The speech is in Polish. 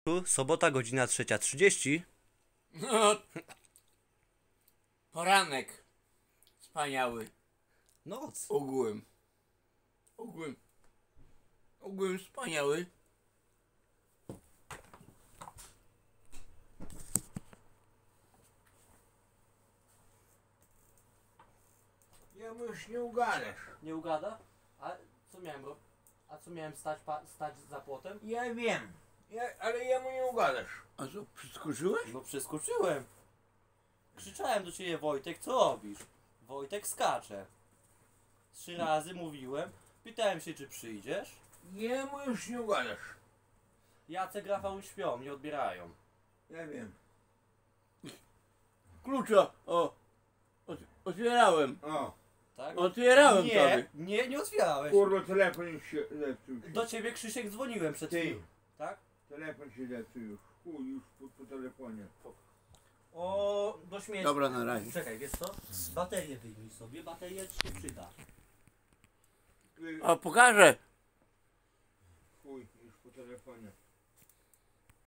Sobota, godzina 3:30. No, poranek wspaniały. Noc. Ogółem wspaniały. Ja mu już nie ugadasz. Nie ugada? A co miałem robić? A co miałem stać za płotem? Ja wiem, ale ja mu nie ugadasz. A co, przeskoczyłeś? No przeskoczyłem. Krzyczałem do ciebie, Wojtek, co robisz? Wojtek skacze. 3 razy mówiłem. Pytałem się, czy przyjdziesz. Ja mu już nie ugadasz. Jacek, Rafał śpią, nie odbierają. Ja wiem. Klucza, otwierałem. Tak? Otwierałem tobie. Nie otwierałeś. Kurwa, telefon już się zepsuł. Do ciebie, Krzysiek, dzwoniłem przed Ty. chwilą. Tak? Telefon się zepsuł już. Chuj, już po telefonie. O, do śmieci. Dobra, na razie. Czekaj, wiesz co? Baterię wyjmij sobie, bateria ci się przyda. A pokażę